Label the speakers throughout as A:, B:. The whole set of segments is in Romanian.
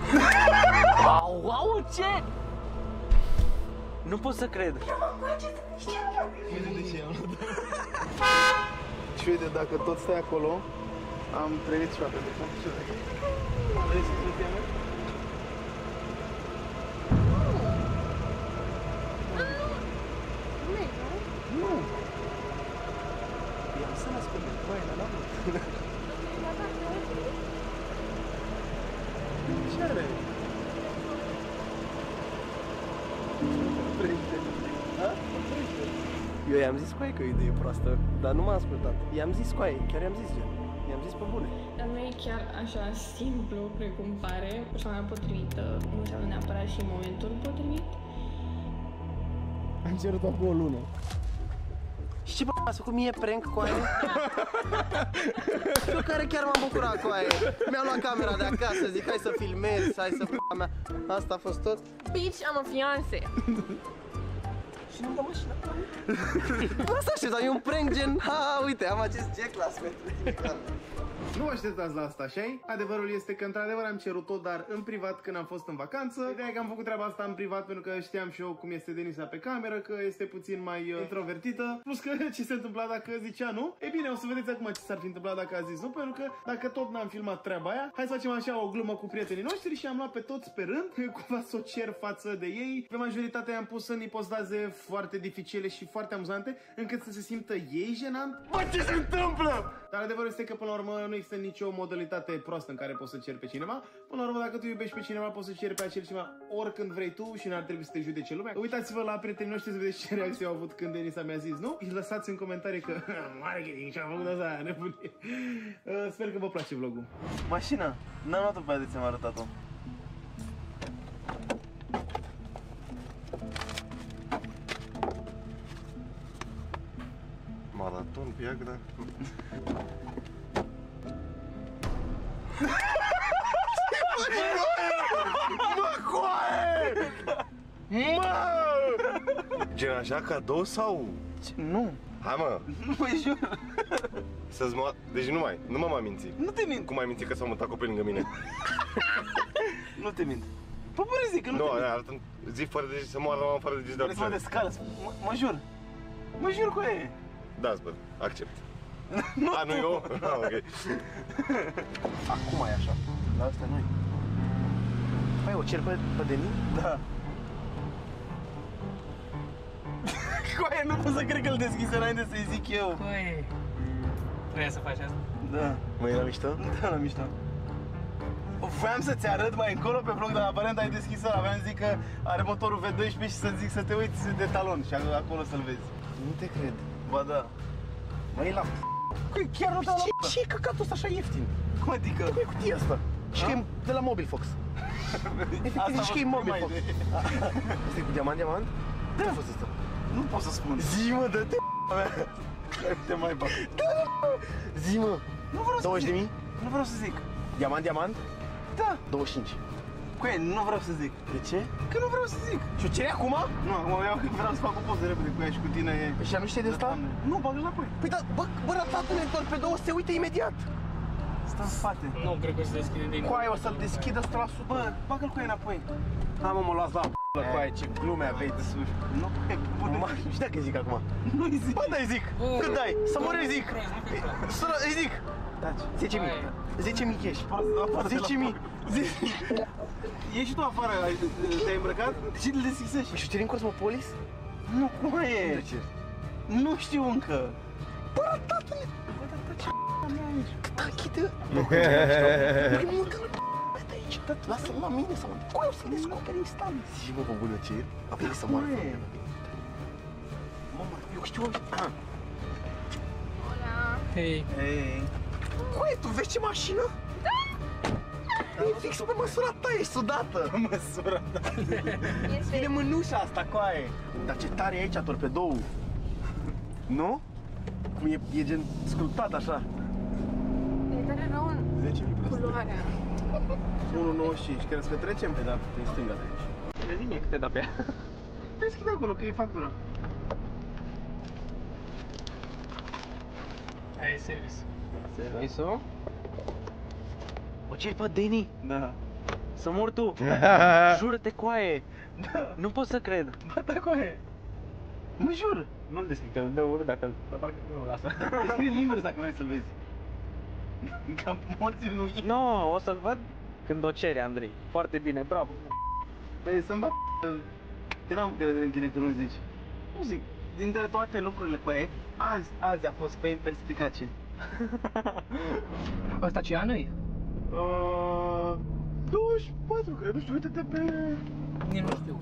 A: Au, au, ce? Nu pot să cred.
B: Uite de ce am luat. Și uite, dacă tot stai acolo, am trăit și apă de fapt. Vrei să te teme? Nu. I-am să las pe mine. Băi, n-am avut. Ce are? Eu i-am zis cu aia că e o idee proastă, dar nu m-a ascultat. I-am zis cu aia, chiar i-am zis gen. I-am zis pe bune.
C: Dar nu e chiar așa simplu precum pare. Persoana potrivită nu înseamnă neapărat și momentul potrivit.
B: Am cerut acum o lună.
A: Și ce bă, ați făcut mie prank cu aia? Eu care chiar m-am bucurat cu aia. Mi-am luat camera de acasă, zic hai să filmez, hai să p***a mea. Asta a fost tot.
C: Bitch, am a fiancé.
A: Și nu-mi dă mașina. Asta știu, dar e un prank gen, ha, uite, am acest G-Class pentru tine.
B: Nu vă așteptați la asta, așa-i? Adevărul este că într-adevăr am cerut-o, dar în privat când am fost în vacanță. Ideea e că am făcut treaba asta în privat pentru că știam și eu cum este Denisa pe cameră, că este puțin mai introvertită. Plus că ce se întâmpla dacă zicea nu. E bine, o să vedeți acum ce s-ar fi întâmplat dacă a zis nu, pentru că dacă tot n-am filmat treaba aia, hai să facem așa o glumă cu prietenii noștri și am luat pe toți pe rând, cumva să o cer față de ei. Pe majoritatea i-am pus în ipostaze foarte dificile și foarte amuzante, încât să se simtă ei jenant. Bă, ce se întâmplă? Dar adevărul este că până la urmă nu există nicio modalitate proastă în care poți să ceri pe cineva. Până la urmă, dacă tu iubești pe cineva, poți să ceri pe acel cineva oricând vrei tu și n-ar trebui să te judece lumea. Uitați-vă la prietenii noștri să vedeți ce reacție au avut când Denisa mi-a zis nu. Și lăsați în comentarii că marketing și-a făcut asta, nebunie. Sper că vă place vlogul.
A: Mașina, n-am luat-o pe aia de ți-am arătat-o.
D: Maraton, Viagra. Mă, coaie! Mă! Gen așa, cadou sau?
A: Nu.
D: Hai mă!
A: Nu mă jur.
D: Să-ți mă... Deci nu m-am mințit.
A: Nu te mint.
D: Cum ai mințit că s-au mutat copii lângă mine?
A: Nu te mint. Pă, bă, zic că nu te mint.
D: Nu, arată zi fără de să moară mama fără de zi de
A: Vrei să mă descală? Mă jur. Mă jur cu aia.
D: Da, bă, accept. A, nu eu? Ah, ok.
A: Acum e așa. La asta nu-i. Păi, o cer pe Deni? Da. Coaie, nu pot să cred că îl deschise înainte să-i zic eu.
E: Păi, vrei să faci asta?
A: Da.
D: Mă, e la mișto?
A: Da, la mișto. Vreau să-ți arăt mai încolo pe vlog, dar aparent ai deschis ăla. Vreau să zic că are motorul V12 și să zic să te uiți de talon și acolo să-l vezi.
D: Nu te cred.
A: Ba da.
D: Mă, e la...
A: Păi, chiar nu te-am luat.
D: Ce e căcatul ăsta așa ieftin?
A: Cum adică?
D: Cum e cutia asta? Și că e de la Mobilfox. Efectiv, și că e Mobilfox. Asta e cu diamant?
A: Da.
D: Ce a fost asta?
A: Nu pot să spun.
D: Zi, mă, dă-te mea.
A: Te mai bag.
D: Zi, mă.
A: Nu vreau să
D: 20 de
A: zic.
D: mii?
A: Nu vreau să zic.
D: Diamant?
A: Da.
D: 25.
A: Cu aia, nu vreau să zic.
D: De ce?
A: Că nu vreau să zic.
D: Și o cere acum?
A: Nu, acum vreau să fac o poză repede cu ea și cu tine e...
D: Și nu știi de asta?
A: Nu, bagă-l înapoi.
D: Păi da, bă, ratatul torpedo se uită imediat.
A: Stă în spate.
E: Nu cred că o să deschide din
D: Cu aia o să-l deschidă 100%.
A: Bă, bagă-l cu aia înapoi.
D: Ha, mă luați la cu aia, ce glume aveți.
A: De sus. Nu, e bun.
D: Și dacă zic acum?
A: Nu-i zic.
D: Bă, dai zic. Cât dai? Să mă zic. Îi zic.
A: Taci.
D: 10.000 cash. 10.000.
A: Ieși tu afară, te-ai îmbrăcat? De ce îl deschisești?
D: Și cerim Cosmopolis?
A: Nu, cum e?
D: De ce?
A: Nu știu încă.
D: Bă, tatăle.
A: Bă, dar taci mea aici.
D: Da, chidă. Nu, că mută de aici. Lasă-l la mine să mă... Cu aia o să-l descoperi instant. Zici, mă, bună, ce e? A venit să moară. Mă, eu știu...
E: Hei.
A: Hei.
D: Coaie, tu vezi ce mașină? Da! E fix pe măsura ta, e sudată.
A: Măsura ta.
D: Vine mânușa asta, coaie. Dar ce tare e aici torpedoul. Nu? Cum e gen sculptat așa.
C: E tare rău în
D: 10.000
C: culoarea.
A: 1,95. Crezi că trecem?
D: Pe da, pe stânga de aici.
E: Vezi mie câte da pe ea.
A: Deschide acolo, că e factura.
E: Aia e serios.
A: Serviciu?
D: O ceri pe Deni?
A: Da.
F: Să mor tu. Jură-te, coaie. Nu pot să cred.
A: Ba da, coaie. Mă jur.
E: Nu-l deschid, că îl dă urât dacă parcă nu lasă.
A: Descrie invers dacă vrei să-l vezi. Ca morții nu e.
F: No, o să-l văd când o cere, Andrei. Foarte bine, bravo.
A: Păi să-mi bat... Te n-am încredere în tine că nu zici. Nu zic, dintre toate lucrurile, păi, azi a fost pe perspicace.
E: Ăsta ce an e?
A: 24, cred, nu știu, uite-te pe...
E: Nici nu știu.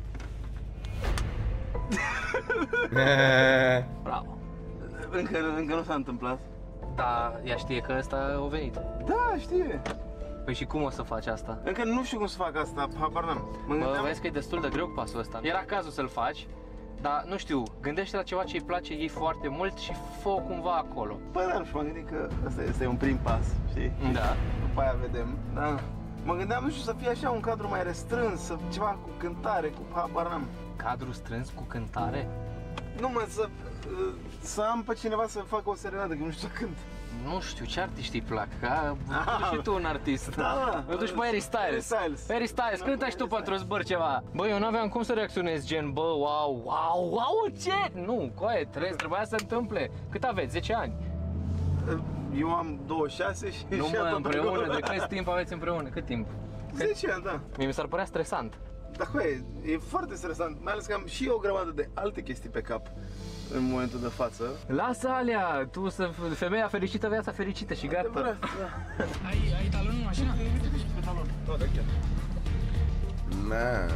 E: Bravo.
A: Încă nu s-a întâmplat.
E: Da, ea știe că ăsta a venit.
A: Da, știe.
E: Păi și cum o să faci asta?
A: Încă nu știu cum să fac asta, habar n-am.
E: Bă, vezi că e destul de greu pasul ăsta. Era cazul să-l faci, dar nu știu, gândește la ceva ce îi place ei foarte mult și fă cumva acolo.
A: Păi da, nu știu, m-am gândit că ăsta e un prim pas, știi?
E: Da.
A: După aia vedem, da. Mă gândeam, nu știu, să fie așa un cadru mai restrâns, ceva cu cântare, cu habar n-am.
E: Cadru strâns cu cântare?
A: Nu mă, să am pe cineva să facă o serenadă, că nu știu să cânt.
E: Nu știu, ce artiști îi plac? Ca și tu un artist.
A: Da.
E: Mă duci pe Harry Styles. Harry Styles, cântă și tu pentru zbăr ceva. Bă, eu n-aveam cum să reacționez gen, bă, wow, ce? Nu, coaie, trebuia să se întâmple. Cât aveți? 10 ani?
A: Eu am 26 și
E: Nu
A: și
E: mă,
A: tot
E: împreună,
A: acolo.
E: de cât timp aveți împreună? Cât timp?
A: 10 ani, da.
E: Mie mi s-ar părea stresant.
A: Dar e foarte stresant, mai ales că am și eu o grămadă de alte chestii pe cap în momentul de față.
E: Lasă alea, tu să femeia fericită, viața fericită și gata.
A: Adevărat, da.
E: Ai talonul în mașină?
A: Da, da, chiar.
D: Na.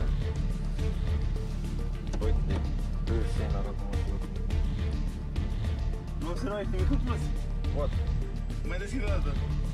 E: Uite, ce noroc.
A: Nu se mai nimic în plus.
D: What?
A: Mai deschid o dată.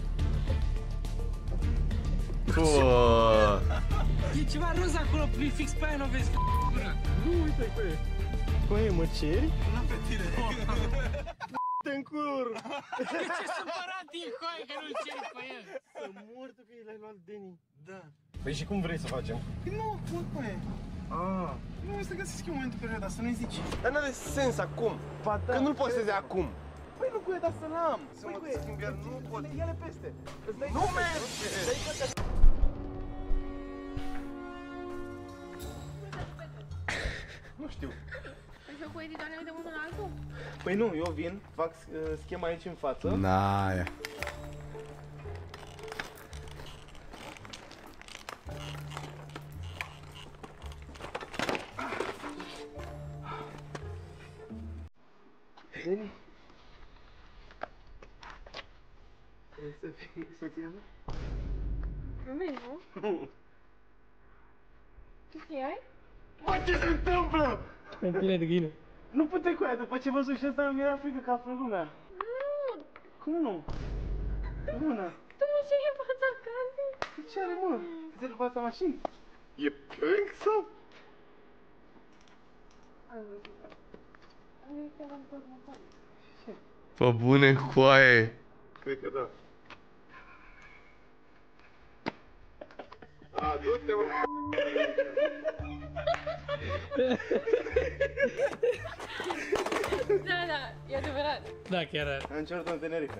E: E ceva roz acolo, fix pe aia, nu vezi?
A: Nu, uite cu e.
F: Coaie, mă ceri?
A: Nu pe tine.
F: Te-n cur!
E: Ce supărat e, coaie, că nu-l ceri pe el?
F: Să mor tu că l-ai luat Deni.
A: Da.
F: Păi și cum vrei să facem?
A: Păi nu, cum e? Nu, să găsesc eu momentul perioada, dar să nu-i zici.
D: Dar n-are sens acum.
A: Ba da.
D: Că nu-l postezi acum.
A: Păi nu cu e, dar să l-am. Să mă schimb, iar nu pot. Ia-le peste.
D: Nu merge!
A: Nu știu.
C: Păi să cu editoarele de unul în altul?
A: Păi nu, eu vin, fac schema aici în față.
D: Naia.
A: Deni? Să fii soția mea?
C: Vezi, nu?
A: Nu.
C: Ce ai?
A: Bă, ce se întâmplă?
E: Pile de ghină.
A: Nu puteai cu aia, după ce văzut și asta mi-era frică că află lumea.
C: Nu!
A: Cum nu? Bună.
C: Tu mă ce e în fața casei?
A: Ce are, mă? Ți-ai luat fața mașinii?
D: E prank sau? Pe bune, coaie.
A: Cred că da.
D: A, du-te, mă.
C: Da, e adevărat.
E: Da, chiar.
A: Am încercat în Tenerife.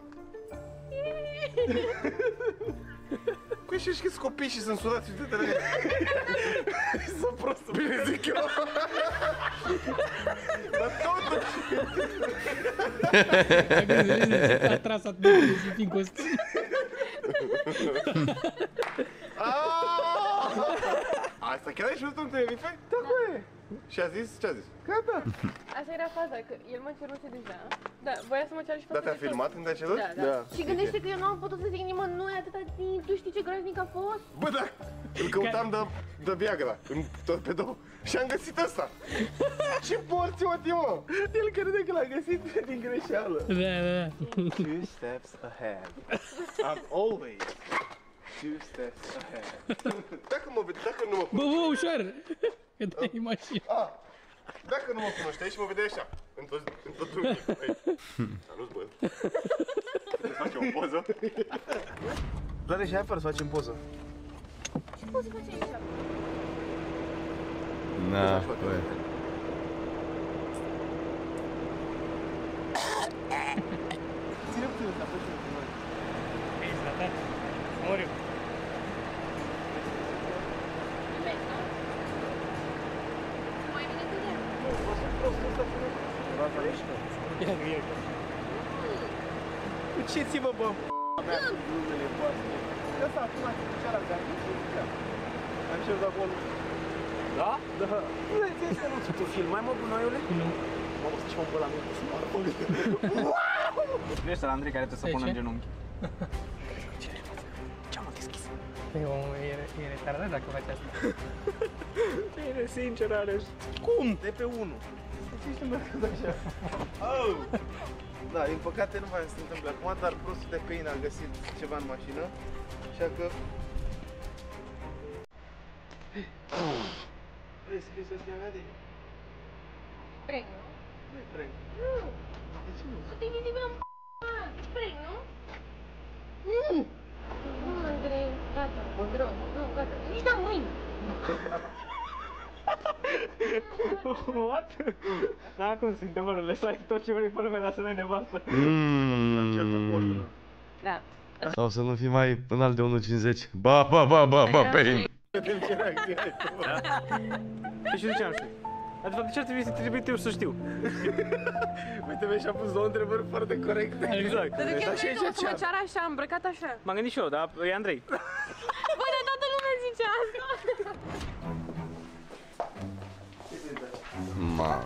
D: Păi și știi copii și sunt sudați, uite-te la ele. Sunt prostul, bine zic eu. Dar totuși.
E: A tras atât de zi fiind costum.
D: Asta chiar ai știut în Tenerife?
A: Da, cu e.
D: Și a zis? Ce a zis?
A: Gata.
C: Asta era faza, că el mă ceruse deja. Da, voia să mă ceară și pe
D: Dar te-a
C: fotos.
D: filmat când te-a cerut?
C: Da. Și gândește că eu nu am putut să zic nimănui atâta timp. Tu știi ce groaznic a fost?
D: Bă, da, îl căutam de Viagra, în torpedo. Și am găsit ăsta. Ce porți, mă?
A: El crede că l-a găsit din greșeală.
E: Da.
A: 2 steps ahead. I'm always 2 steps ahead.
D: Dacă nu mă
E: Bă, ușor! Că dai mașină.
D: Dacă nu mă cunoșteai și mă vedeai așa, în tot drumul. Salut, bă. Să facem o poză?
A: Lare, și hai afară să facem poză.
C: Ce poți să faci aici?
D: Na, bă.
A: Ține puțin ăsta, fă și
E: Ești la tare. Mor eu.
A: prostul ăsta? Duceți-vă, bă, mea, glumele voastre. Ăsta acum ați ducea la gardin. Am cerut acolo.
E: Da?
A: Da. Tu filmai, mă, gunoiule? Nu. Mamă, să ce-mă bă la mine, să moară pe mine.
E: Privește la Andrei care trebuie să pună în genunchi.
A: Ce-am deschis?
E: E retardat dacă faci asta.
A: Bine, sincer, Alex. Cum? De pe 1. Ce ești îmbrăcat așa? Oh! Da, din păcate nu mai se întâmplă acum, dar prostul de câine a găsit ceva în mașină. Așa că... Vrei să fii să stea de?
C: Preg, nu?
A: Nu-i preg. De ce nu?
C: Tu te gândi la preg, nu? Nu, Andrei, gata, nu, gata, nici da mâini.
E: What? Da, cum se întâmplă, lăsai tot ce vrei fără mea, dar să ne nevastă.
C: Da.
G: Sau să nu fii mai înalt de 1,50. Ba, pain.
A: Vedem ce reacție ai tu.
E: Păi și de ce am știut? Dar de fapt, de ce ar trebui să trebuie eu să știu?
A: Uite, mi-a și-a pus două întrebări foarte corecte.
E: Exact.
C: Dar de chiar crezi că o să mă ceară așa, îmbrăcat așa?
E: M-am gândit și eu, dar e Andrei.
C: Băi, dar toată lumea zice asta.
G: Ma.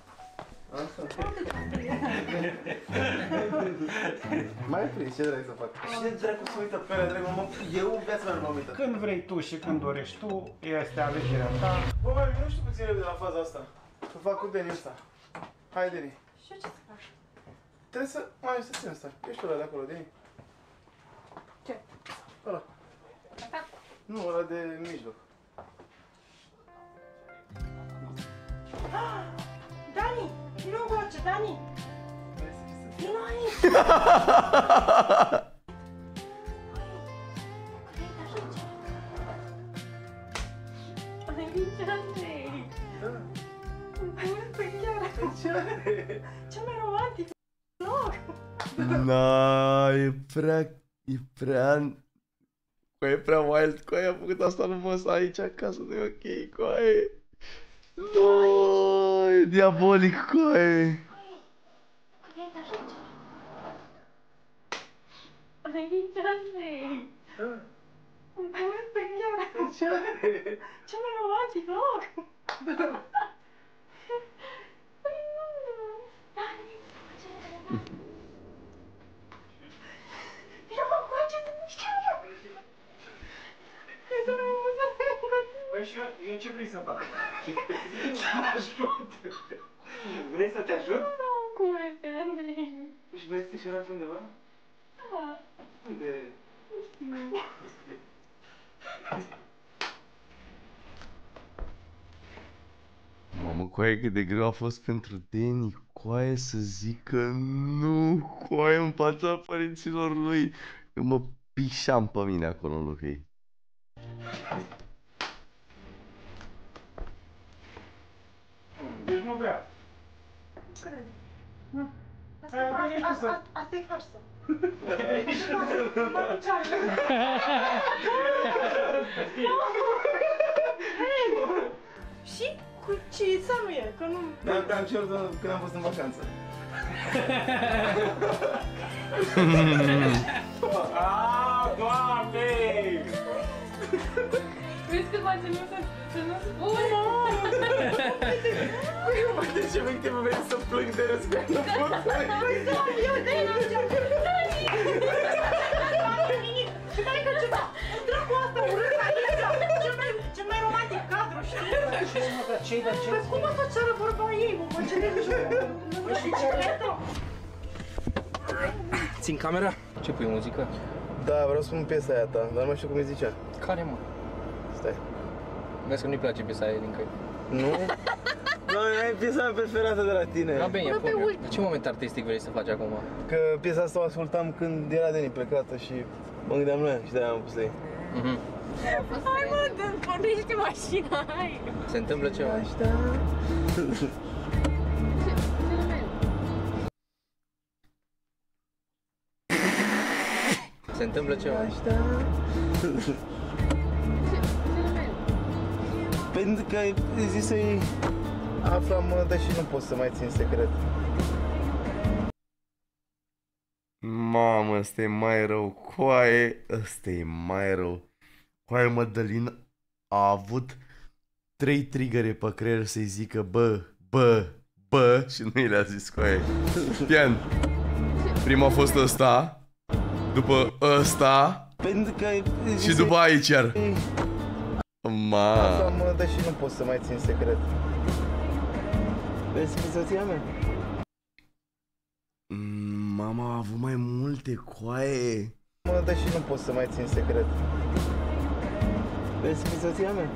A: Mai prins, ce dragi să fac? Ce dracu să uită pe alea, dracu, eu în viața mea nu m-am uitat.
H: Când vrei tu și când dorești tu, este alegerea ta.
A: Bă, mai nu știu puțin repede la faza asta. Să fac cu Deni ăsta. Hai, Deni.
C: Și eu ce să fac?
A: Trebuie să... Mai să țin ăsta. Ești ăla de acolo, Deni?
C: Ce?
A: Ăla.
C: Asta?
A: Nu, ăla de mijloc.
I: Dani! Vino încoace, Dani! Vino aici! Ce mai romantic! Loc!
G: Na, e prea... Coaie, e prea wild, coaie, a făcut asta numai să aici acasă, nu e ok, coaie. No, e diabolic, coaie.
I: Ce mai romantic, loc!
A: Păi și eu ce vrei să fac? Să ajut! Vrei să te ajut?
C: Nu, cum este, Andrei?
A: Și vrei să te șerați undeva?
C: Da.
A: Unde?
G: Mamă, coaie, cât de greu a fost pentru Deni, coaie, să zică nu, coaie, în fața părinților lui. Eu mă pișam pe mine acolo în locul ei.
A: Deci nu vrea.
I: Cred. Asta e farsă. Și cu cița nu e, că nu...
A: Dar am cerut când am fost în vacanță.
E: Doamne!
C: Vrei să facem să nu spui?
A: Uite ce efectiv vrei să plâng de râs pe anul fost.
I: Eu de aici! Și mai că ceva! Dracu asta urât aici! Cel mai romantic cadru, știi? Păi cum o să ceară vorba ei, mă? Ce de bicicletă?
E: Țin camera? Ce pui, muzică?
A: Da, vreau să spun piesa aia ta, dar nu mai știu cum îi zicea.
E: Care, mă?
A: Stai.
E: Vezi că nu-i place piesa aia din căi.
A: Nu? Doamne, e piesa mea preferată de la tine.
E: Da, bine, pune. Ce moment artistic vrei să faci acum?
A: Că piesa asta o ascultam când era Deni plecată și mă gândeam la ea și de-aia am pus ei.
C: Hai mă, pornește mașina, hai!
E: Se întâmplă ceva. Se întâmplă ceva.
A: Pentru că ai zis să-i... Aflam, deși nu pot să mai țin secret.
G: Mamă, ăsta e mai rău, coaie, ăsta e mai rău. Coaie, Mădălin a avut 3 triggere pe creier să-i zică bă și nu i le-a zis, coaie. Pian, prima a fost ăsta, după ăsta și după aici iar.
A: Aflam, deși nu pot să mai țin secret. Vrei să fii soția mea?
G: Mama a avut mai multe, coaie.
A: Deși nu pot să mai țin secret. Vrei să fii soția mea?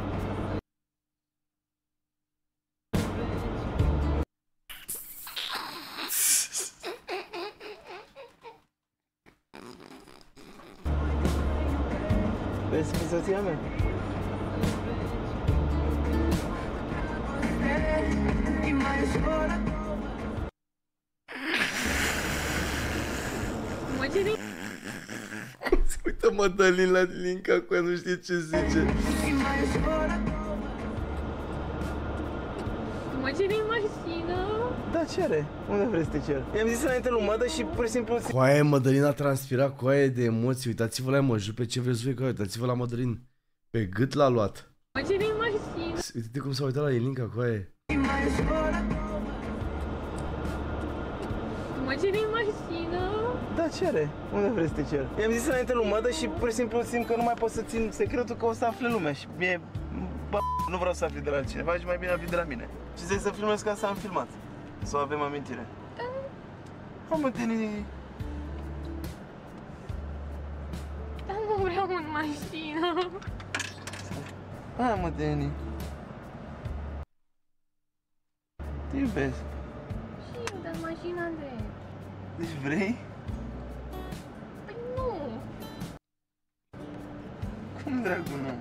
A: Vrei să fii soția mea?
G: Se uită Mădălin la Linca cu ea, nu știe ce zice.
C: Mă cere în mașină.
A: Da, cere. Unde vrei să te cer? I-am zis înainte lui Mădă și pur și simplu...
G: Coaie, Mădălin a transpirat, coaie de emoții. Uitați-vă la ea, mă, pe ce vreți voi, coaie. Uitați-vă la Mădălin. Pe gât l-a luat.
C: Mă cere în mașină.
G: Uite-te cum s-a uitat la Elinca, coaie.
C: Mă cere în mașină.
A: Da, cere. Unde vrei să te cer? I-am zis înainte lui Mădă și pur și simplu simt că nu mai pot să țin secretul, că o să afle lumea și mie... nu vreau să afli de la cineva și mai bine afli de la mine. Și zic să filmez ca să am filmat. Să o avem amintire. Hai mă, Deni.
C: Dar nu vreau în mașină.
A: Hai mă, Deni. Te iubesc.
C: Și eu, dar mașina de...
A: Deci vrei?
C: Păi nu.
A: Cum, dragul, nu?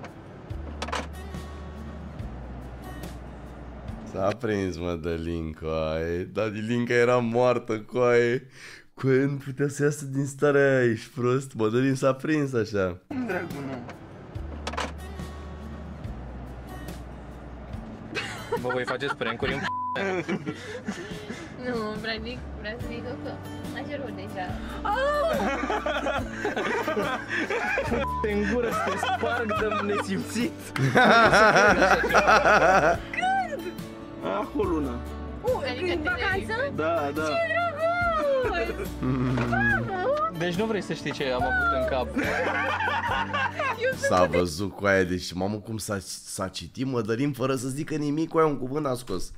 G: S-a prins, Mădălin, coaie. Dar Linca era moartă, coaie. Coaie, nu putea să iasă din starea aia, ești prost. Mădălin s-a prins așa.
A: Cum, dragul, nu?
E: Bă, voi faceți prank-uri în
C: Nu, vreau să zic că m-a cerut deja.
A: Te în gură să te sparg de nesimțit.
C: Când?
A: Acum o lună.
C: Adică în vacanță?
A: Da, da.
C: Ce drăguț!
E: Deci nu vrei să știi ce am avut în cap.
G: S-a văzut, coaie, deci mamă cum s-a citit Mădălin fără să zică nimic, coaie, un cuvânt a scos.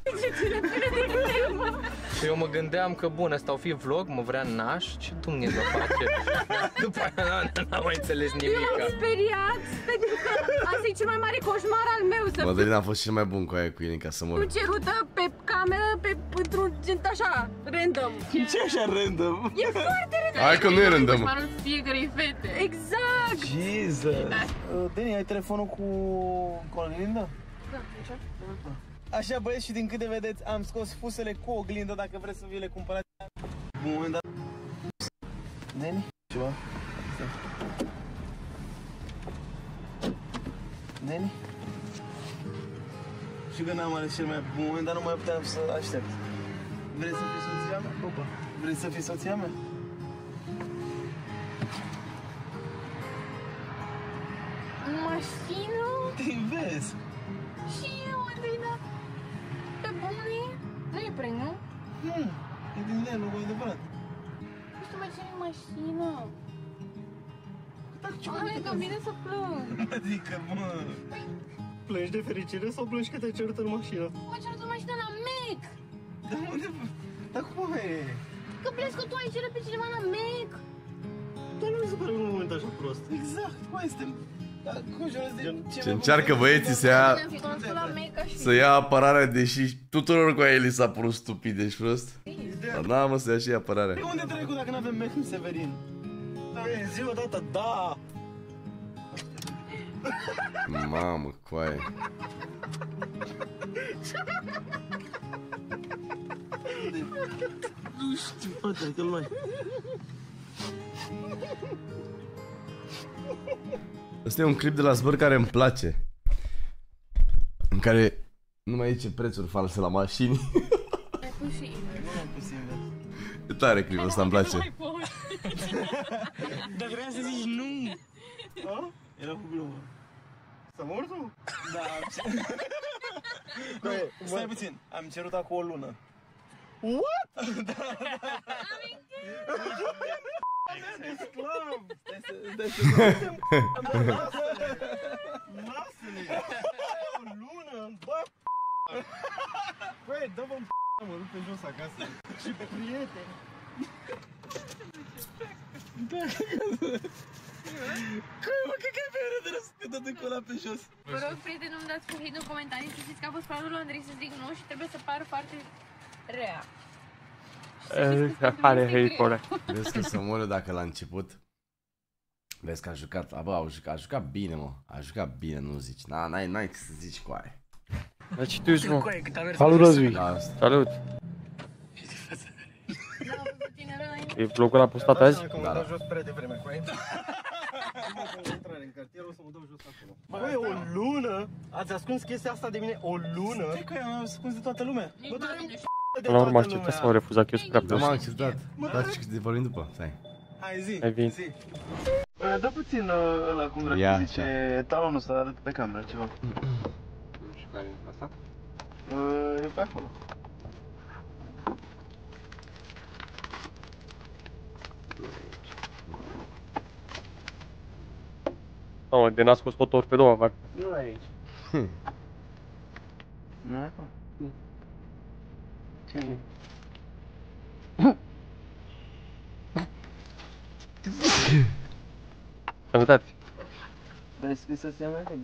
E: Și eu mă gândeam că bun, ăsta o fi vlog, mă vrea naș, ce Dumnezeu face. După aia n-am mai înțeles nimic.
C: Eu m-am speriat pentru că asta e cel mai mare coșmar al meu, să
G: Mădălin a fost cel mai bun, coaie, cu Elinca, să mor.
C: fiu cerută pe cameră, într-un gen așa, random.
A: Ce așa random?
C: E foarte random.
G: Hai că nu e random.
C: Coșmarul fiecarei fete. Exact.
A: Jesus. Deni, ai telefonul cu oglindă?
C: Da, așa.
A: Așa, băieți, și din câte vedeți, am scos fusele cu oglindă, dacă vreți să vi le cumpărați. Bun moment dat. Deni? Ceva? Deni? Și că n-am ales cel mai bun moment, dar nu mai puteam să aștept. Vrei să fii soția mea? Opa. Vrei să fii soția mea?
C: În mașină?
A: Te vezi?
C: Și eu, Andrina. Pe bune? Nu e prank, nu?
A: Nu, e din leu, cu adevărat.
C: Nu știu, mergi în mașină.
A: Dar ce
C: Adică vine să plâng.
A: Adică, mă... Plângi de fericire sau plângi că te-ai cerut în mașină?
C: Mă cerut în mașină la Mac.
A: Dar unde... Dar cum e?
C: Că pleci că tu ai cerut pe cineva la Mac.
A: Dar nu mi se pare un moment așa prost. Exact, mai este...
G: Ce încearcă băieții să ia apărarea, deși tuturor cu ei li s-a părut stupid, deci prost. Dar n-am mă să ia și apărarea.
A: Pe unde trecut dacă n-avem Mehmet Severin? Zi o dată, da!
G: Mamă, coaie.
A: Nu știu, poate că-l mai...
G: Ăsta e un clip de la Zbăr care îmi place. În care Nu mai zice prețuri false la mașini.
C: Ai pus și invers.
A: Nu am pus invers.
G: E tare clipul ăsta, îmi place.
A: Dar vreau să zici nu. A? Era cu glumă. S-a mort tu? Da. Stai puțin, am cerut acum o lună. What? Da. Sclav! Lasă-ne! O lună! Bă! Băi, dă-vă-n mă rup pe jos acasă. Și pe prieteni. Mă, că e pe râdere să te dă cu ăla pe jos.
C: Vă rog, prieteni, nu-mi dați cu hate în comentarii să știți că a fost planul lui Andrei să zic nu și trebuie să pară foarte rea.
F: Are hate ăla.
G: Vezi că Samuel dacă la început vezi că a jucat, bă, a jucat bine, mă. A jucat bine, nu zici. N-ai ce să zici cu aia.
F: Dar ce tu ești, mă? Salut, Răzui. Salut. E vlogul ăla postat azi?
A: Da, da. Jos prea devreme, cu aia. Băi, o lună? Ați ascuns chestia asta de mine o lună? Stai că am ascuns de toată lumea. Bă, doar
F: La urmă acceptat sau refuzat, că eu sunt prea
G: Nu
F: prost.
G: m-am acceptat. Dar ce de vorbim după, stai.
A: Hai zi,
F: Hai, vin.
A: zi. Dă puțin ăla cum dracu zice, talonul ăsta arăt pe cameră ceva.
F: Nu știu care e asta?
A: E pe acolo.
F: Mamă, de n-a scos tot torpedoua, fac.
A: Nu e aici. Nu e acolo? Ce e?
F: Sănătate.
A: Dar e scris să se ia mai bine.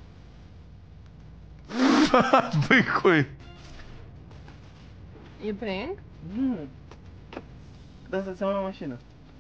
G: Băi, coi.
C: E prank?
A: Nu. Dar să se ia la mașină.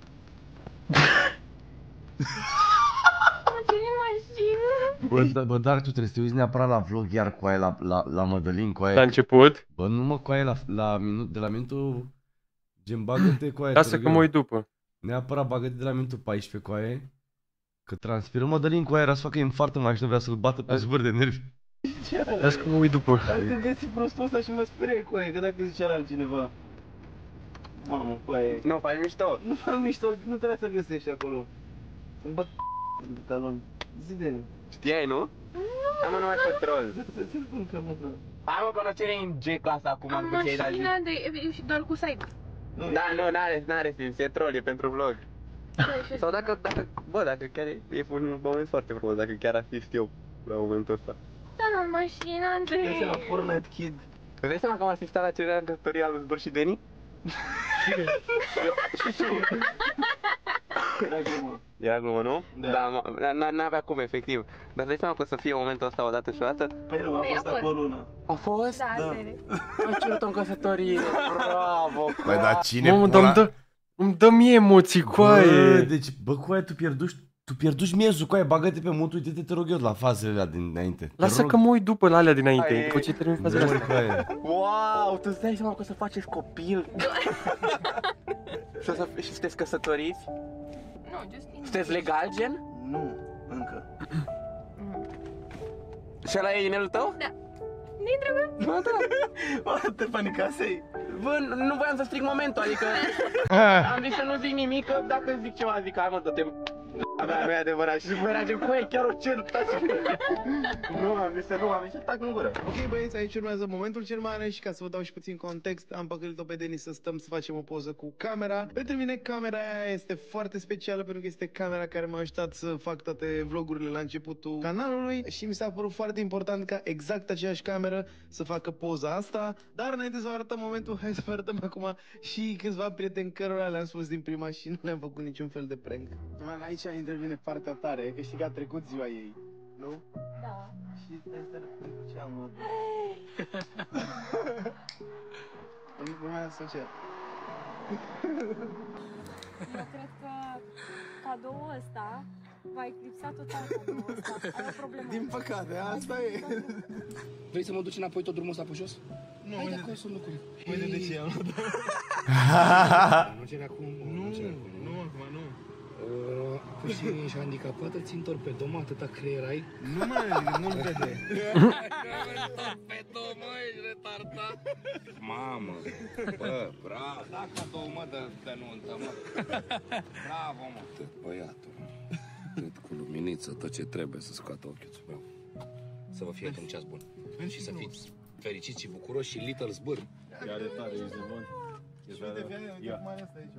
G: Bă, dar tu trebuie să te uiți neapărat la vlog iar cu aia, la Mădălin, cu aia.
F: La început?
G: Bă, nu mă, cu aia de la minutul... Gen, bagă-te cu aia.
F: Lasă că mă uit după.
G: Neapărat bagă-te de la minutul 14 cu aia. Că transpiră Mădălin cu aia, era să facă infarct în mașină, vrea să-l bată pe zbăr de nervi.
F: Lasă că mă uit după.
A: Dar te găsi prostul ăsta și mă sperie cu aia, că dacă zicea la altcineva. Mamă, cu aia.
F: Nu, faci mișto.
A: Nu fac mișto, nu trebuie să găsești acolo. Îmi băt de talon. Zi-de-ne.
F: Știai, nu? Am numai control.
A: Să-ți spun că mă.
F: Hai mă, conocere în G-clasa acum,
C: Am mașina de... eu și doar cu cyber.
F: Da, nu, n-are sens, e troll, e pentru vlog. Sau dacă, bă, dacă chiar e un moment foarte frumos, dacă chiar asist eu la momentul ăsta.
C: Dar în mașina, Andrei.
A: Este la Fortnite Kid.
F: Îți dai seama că am asistat la cererea în căsătoria lui Zbor și Deni?
A: Era glumă.
F: Era glumă, nu?
A: Da.
F: Da, n-avea cum, efectiv. Dar îți dai seama că o să fie momentul ăsta odată și odată?
A: Păi nu, a fost acolo lună.
F: A fost?
C: Da,
F: Am cerut-o în căsătorie, bravo!
G: Băi, dar cine
F: Mamă, dar îmi dă mie emoții, coaie!
G: Deci, bă, coaie, tu pierduși miezul, coaie, bagă-te pe mut, uite-te, te rog eu, la fazele alea dinainte.
F: Lasă că mă uit după la alea dinainte, după ce termin fazele astea. Wow, tu îți dai seama că o să faceți copil? Și sunteți căsătoriți?
C: Nu, Justin.
F: Sunteți legal, gen?
A: Nu, încă.
F: Și ăla e inelul tău?
C: Da. Nu-i trebuie?
F: Ba da.
A: Bă, te panicasei?
F: Bă, nu voiam să stric momentul, adică am zis să nu zic nimic, că dacă zic ceva, zic, hai mă, dă-te nu e adevărat. Și vă eragem cu ei, chiar o certați. Nu, am zis să nu, am zis să tac în gură.
B: Ok, băieți, aici urmează momentul cel mare și ca să vă dau și puțin context, am păcălit-o pe Denis să stăm să facem o poză cu camera. Pentru mine camera aia este foarte specială pentru că este camera care m-a ajutat să fac toate vlogurile la începutul canalului și mi s-a părut foarte important ca exact aceeași cameră să facă poza asta. Dar înainte să vă arătăm momentul, hai să vă arătăm acum și câțiva prieteni cărora le-am spus din prima și nu le-am făcut niciun fel de prank. Aici intervine partea tare, că știi că a trecut ziua ei, nu?
C: Da.
A: Și stai să ce am luat.
B: Urmează să cer.
J: Eu cred că cadoul ăsta va eclipsa total cadoul ăsta. Are o problemă.
B: Din păcate, asta e.
K: Vrei să mă duci înapoi tot drumul ăsta pe jos?
B: Nu,
K: hai de acolo sunt lucruri.
B: Uite de ce am luat.
K: Nu cere acum.
B: Nu, acum nu.
K: și ești handicapată, ți întorc pe domă, atâta creier ai.
B: Nu mai, nu-l vede.
K: Pe domă, ești retardat. Mamă, bă, bravo. Da, cadou, mă, de nuntă, mă. Bravo, mă. Tot băiatul, mă. Tot cu luminiță, tot ce trebuie să scoată ochiul. Bravo. Să vă fie un ceas bun. Și să fiți fericiți și bucuroși și little zbârni.
A: Ia de tare, ești nebun.
B: Uite cum are asta aici.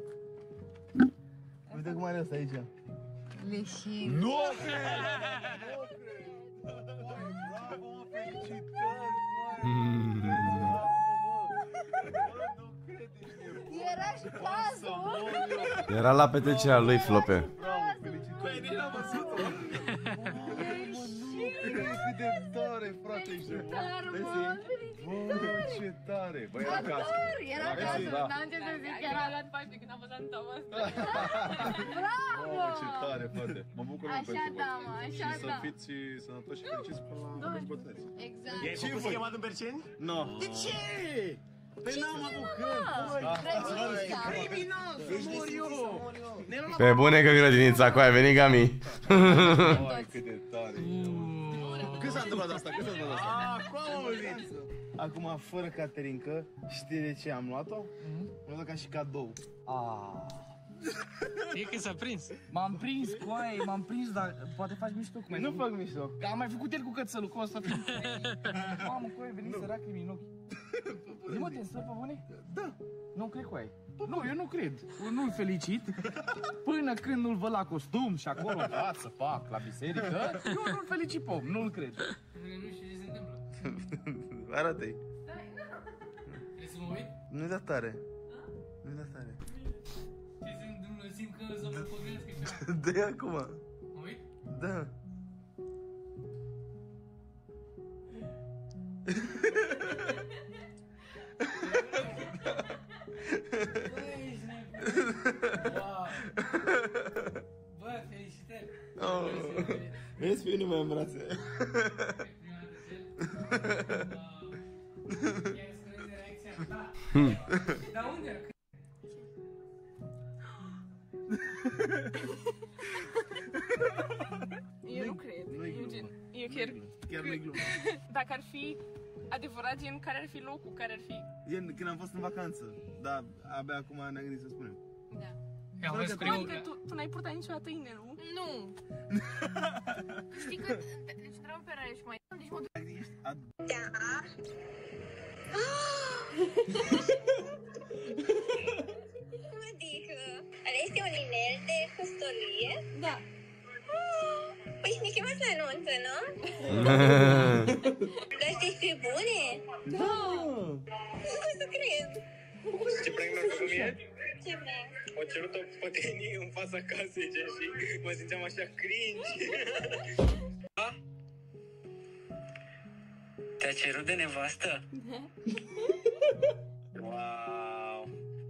B: Uite cum are asta aici.
J: Leșin.
B: Nu cred! Nu cred! Bravo, mă, felicitări, măi!
J: Era și cazul.
G: Era la petrecerea lui, Flope.
B: Bravo, felicitări! Nici n-am văzut-o! Cât de tare, frate, ești nebun! Bă, ce tare! Bă, era cazul!
J: Era cazul, n-am ce să zic, era luat paște când am văzut Antama asta. Bravo!
A: Bă, ce tare, frate! Mă bucur mult pentru voi.
J: Da, mă, așa
A: Și să fiți sănătoși și fericiți până la bătrâneți.
J: Exact.
B: E făcut chemat în Berceni?
A: Nu.
B: De ce? Păi n-am avut când! Criminal, să mor eu!
G: Pe bune că grădinița cu aia, veni Gami.
A: Vai, cât de tare!
B: Când s-a întâmplat asta? Când s-a întâmplat asta? Acum, fără Caterinca, știi de ce am luat-o? Mi-a dat ca și cadou.
K: E că s-a prins. M-am prins, coaie, m-am prins, dar poate faci mișto cu mai.
B: Nu fac mișto.
K: Am mai făcut el cu cățelul, cu ăsta. Mamă, coaie, veni săracrii în ochi. Zi-mă, te însăr pe bune?
B: Da.
K: Nu cred, coaie. Nu, eu nu cred. Nu-l felicit. Până când nu-l văd la costum și acolo în față, fac, la biserică, eu nu-l felicit pe om, nu-l cred. Nu știu ce se întâmplă.
B: Arată-i.
K: Trebuie să mă uit?
B: Nu-i da tare. Nu-i da tare.
K: Ce se întâmplă? Simt că să mă păgăiască ceva.
B: Dă-i acum.
K: Mă uit?
B: Da.
K: Bă, felicitări!
B: Vezi, pe nu mai am brațe.
K: Dar unde?
C: Eu nu cred. Eu
B: chiar nu-i glumă.
C: Dacă ar fi adevărat, gen, care ar fi locul, care ar fi?
B: Când am fost în vacanță, dar abia acum ne-am gândit să spunem.
C: Da.
K: Adică
C: Tu n-ai purtat niciodată inelul? Nu. Știi că, deci întreabă pe Rareș mai deci mă duc.
J: Da. Adică, ăla este un inel de căsătorie? Da. Păi și ne chemați la nuntă, nu? Dar știi pe bune? Da. Nu pot să cred.
F: Ce prank mi-a făcut mie?
J: Ce prank?
F: O cerut o pătenie în fața casei, gen, și mă simțeam așa cringe. Da? Te-a cerut de nevastă? Wow!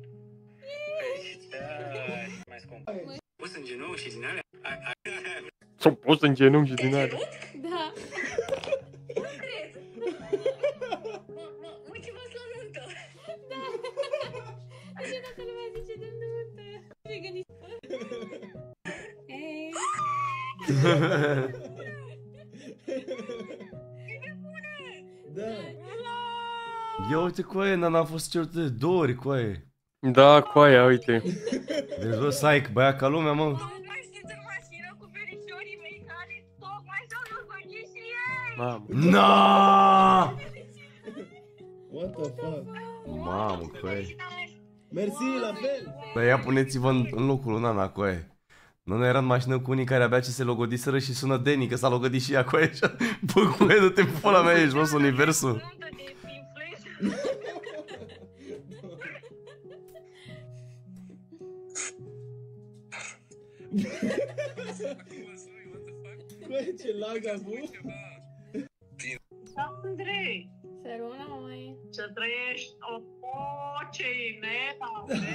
F: Felicitări! Mai scump. Pus în genunchi și din alea?
A: S-au pus în genunchi din alea.
J: Da. Nu cred. Mă chemați la nuntă. Da. Așa toată lumea zice de nuntă. Ce gândiți? Ei.
B: Da.
G: Ia uite, coaie, Nana a fost cerută de 2 ori, coaie.
A: Da, coaia, uite.
G: Deci, bă, Saic, băia ca lumea, mă.
J: Mai știți în mașină cu verișorii mei care tocmai s-au născut și ei.
A: Mamă.
G: Naaaa!
B: What the fuck?
G: Mamă, coaie.
B: Mersi, la fel.
G: Bă, ia puneți-vă în locul lui Nana, coaie. Nana era în mașină cu unii care abia ce se logodiseră și sună Deni, că s-a logodit și ea, coaie. Bă, coaie, du-te pe pula mea, ești jos universul.
B: Coaie, ce lag a avut?
I: Andrei,
C: Săruna, măi.
I: să trăiești o poce ineta,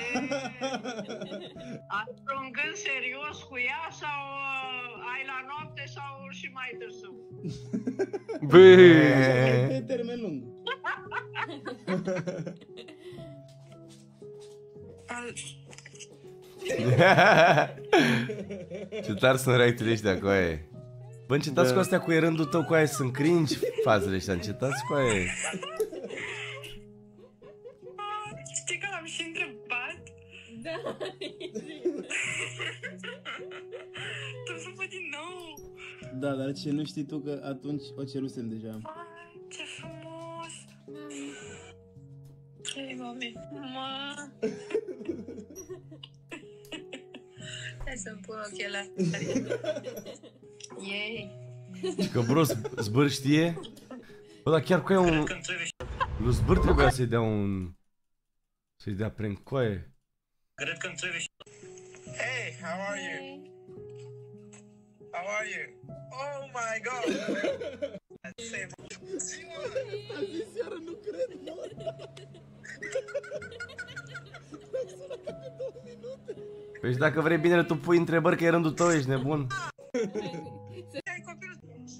I: ai un gând serios cu ea sau ai la noapte sau și mai târziu?
B: Pe termen lung.
G: Ce tari sunt reacțiile ăștia, coaie. Bă, încetați cu astea cu e rândul tău, coaie, sunt cringe fazele ăștia, încetați, coaie.
J: Știi că l-am și întrebat? Da. Trebuie să văd din nou.
B: Da, dar ce nu știi tu că atunci o cerusem deja.
J: Ce frumos. Hei, mami. Ma. Hai să-mi pun ochelari. Yay.
G: Că bro, Zbâr știe? Bă, dar chiar coaie un... Lui Zbâr trebuia să-i dea un... Să-i dea prank, coaie.
K: Cred că înțelegi. Hey, how are you? How are you? Oh my god!
B: Azi seara nu cred, mor.
G: Păi și dacă vrei bine, tu pui întrebări că e rândul tău, ești nebun.
J: Ai copilul?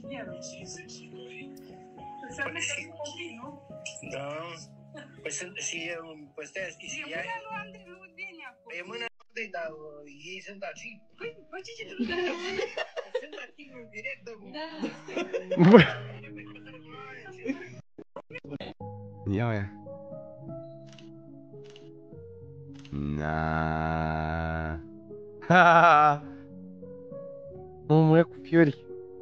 J: Înseamnă că e copil, nu?
K: Da. Păi și ăsta și ea...
J: E mâna lui Andrei, nu Deni acolo.
K: E mâna lui, dar ei sunt aici.
J: Păi, ce nu da?
K: Sunt aici în direct, da.
G: Ia ia. Na. Ha.
F: Mă ia cu fiori.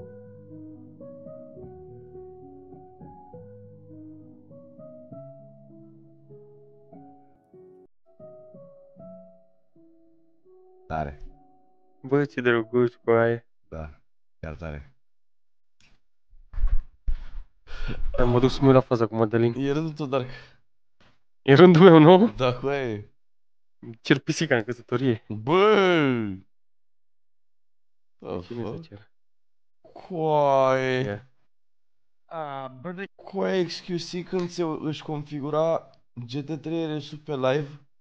G: Tare.
F: Bă, ce drăguț cu aia.
G: Da, chiar tare.
F: Mă duc să mă uit la faza cu Madalin.
G: E rândul tău, Dark.
F: E rândul meu, nu?
G: Da, cu aia e.
F: Cer pisica în căsătorie.
G: Bă!
F: Cine să cer?
G: Coaie. Coaie XQC când își configura GT3 RS pe live,